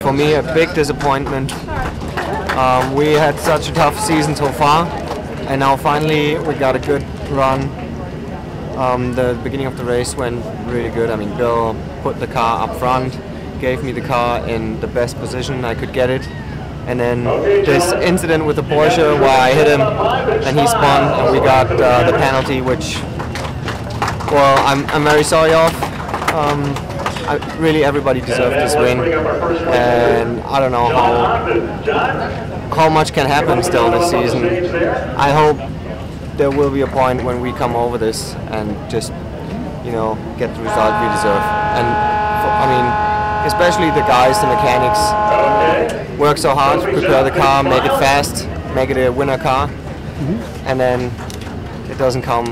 for me, a big disappointment. We had such a tough season so far, and now finally we got a good run. The beginning of the race went really good. I mean, Bill put the car up front, gave me the car in the best position I could get it. And then this incident with the Porsche where I hit him and he spun and we got the penalty, which, well, I'm very sorry of. Really, everybody deserved this win, and I don't know how much can happen still this season. I hope there will be a point when we come over this and just, you know, get the result we deserve. And I mean, especially the guys, the mechanics, work so hard, prepare the car, make it fast, make it a winner car, and then it doesn't come.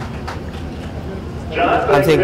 I think,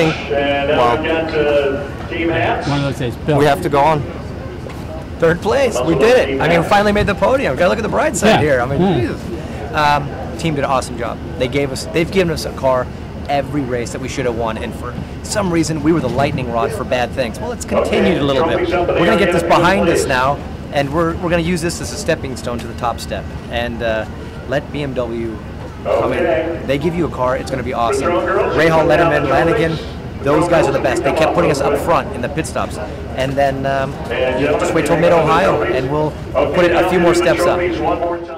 well, one of those days, Bill. we have to go on. Third place, we did it. I mean, we finally made the podium. Gotta look at the bright side here. I mean, Jesus. Team did an awesome job. They've given us a car every race that we should have won, and for some reason we were the lightning rod for bad things. Well, it's continued a little bit. We're gonna get this behind us now, and we're gonna use this as a stepping stone to the top step, and let BMW come in. They give you a car, it's gonna be awesome. Rahal, Letterman, Lanigan, those guys are the best. They kept putting us up front in the pit stops, and then you just wait till mid-Ohio, and we'll put it a few more steps up.